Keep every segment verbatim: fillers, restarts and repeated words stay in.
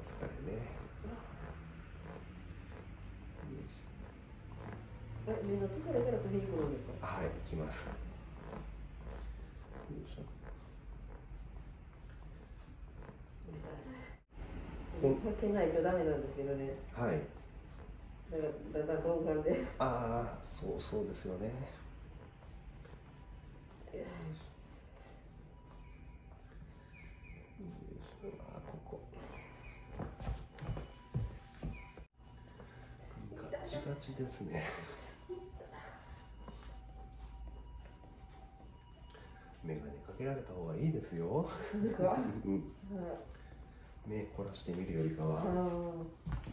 疲れね。 え、目の疲れから首にくるんですか？ はい、来ます。よいしょ。 かけないとダメなんですけどね。 はい。 だからだんだん鈍感で。 ああ、そうそうですよね。よいしょ。あー、ここ。ガチガチですね。眼鏡かけられた方がいいですよ。 そうですか？ うん。目凝らしてみるよりかは。 あー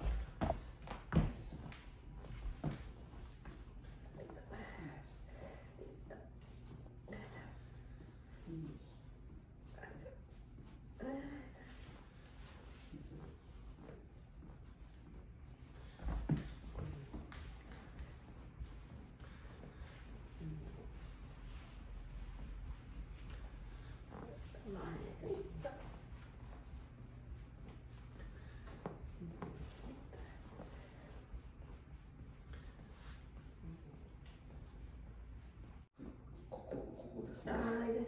ここ、ここですね。 あー、痛い痛い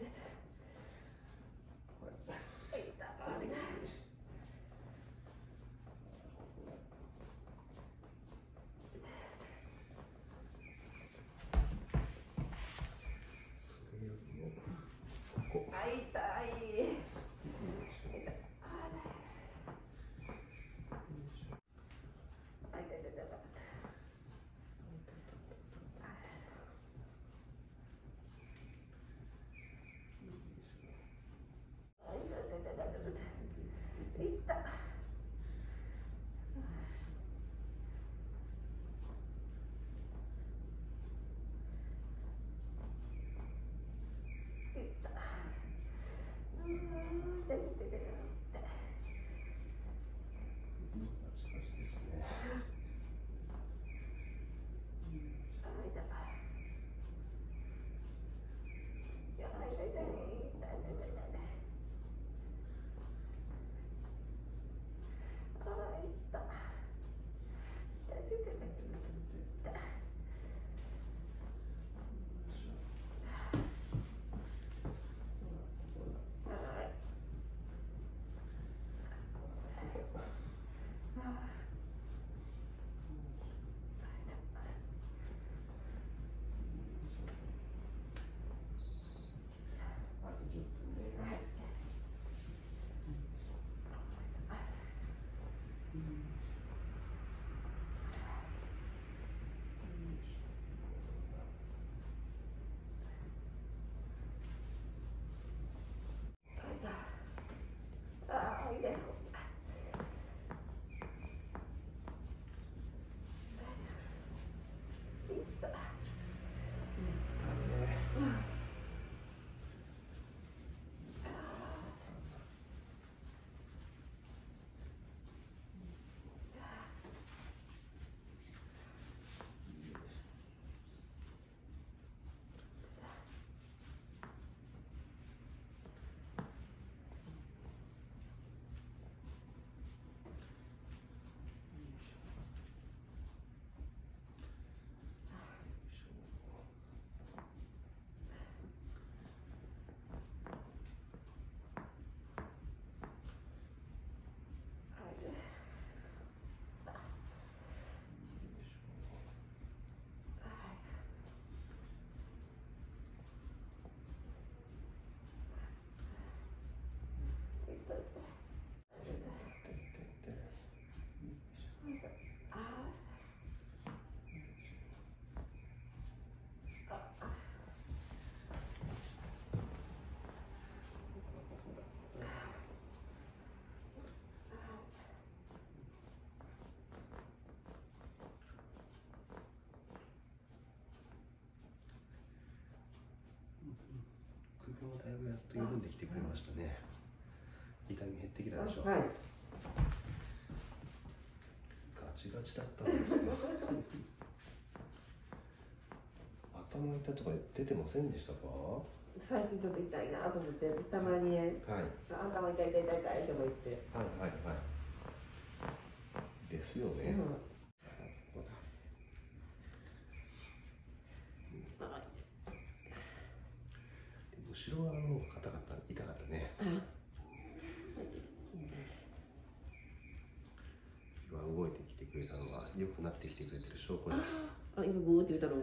これ。 痛い痛い。 それよりもここ。 あ、痛い。痛い。あ、痛い痛い痛い。 ガチガチですね。あとじゅっぷんね。 あー、痛い。 首もだいぶやっと緩んできてくれましたね。痛み減ってきたでしょ。 はい。 ガチガチだったんですよ。頭痛とか出てませんでしたか？ 最近ちょっと痛いなと思って、たまに、ね、 はい。 頭痛い痛い痛い痛いとか言って。 はいはいはい。 ですよね。 うん。 ここだ。後ろ側の方が硬かった、痛かったね。今動いてきてくれたのは良くなってきてくれてる証拠です。 あ、今グーって言ったの。 はい。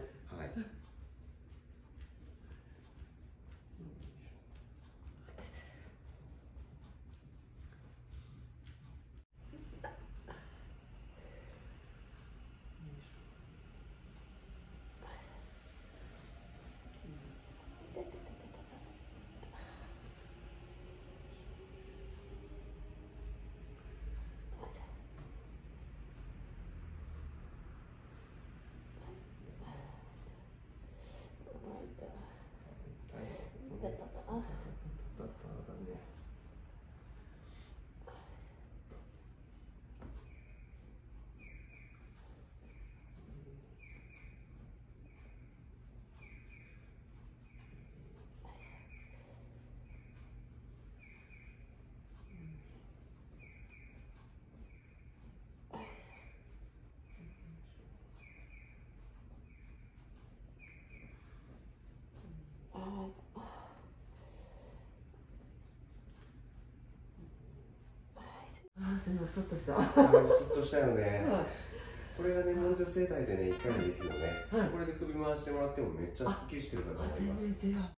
ああ、すみません、そっとした。 ああ、スッとしたよね。これがね、悶絶整体でね、いっかいでできるのね。これで首回してもらってもめっちゃスッキリしてるかと思います。 全然違う。